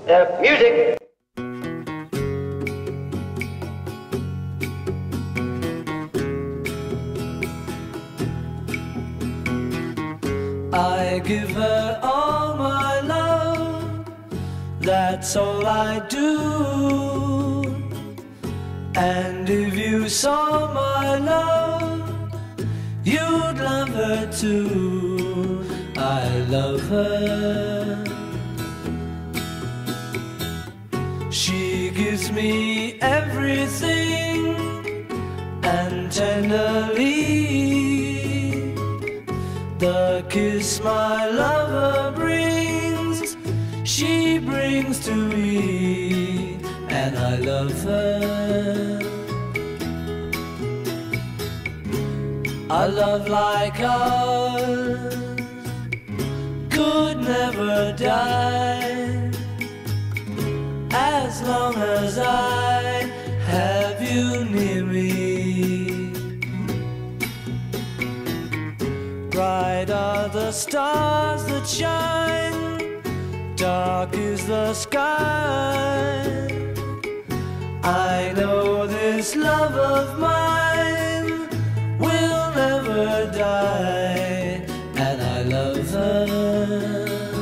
Music. I give her all my love, that's all I do. And if you saw my love, you'd love her too. I love her. She gives me everything, and tenderly the kiss my lover brings, she brings to me, and I love her. A love like ours could never die, as long as I have you near me. Bright are the stars that shine, dark is the sky. I know this love of mine will never die, and I love her.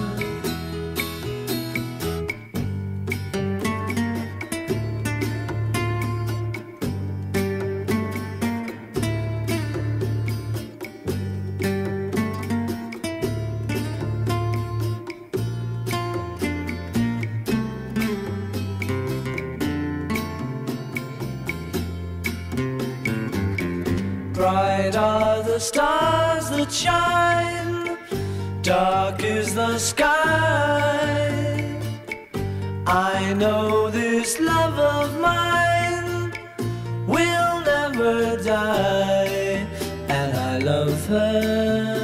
Bright are the stars that shine, dark is the sky. I know this love of mine will never die, and I love her.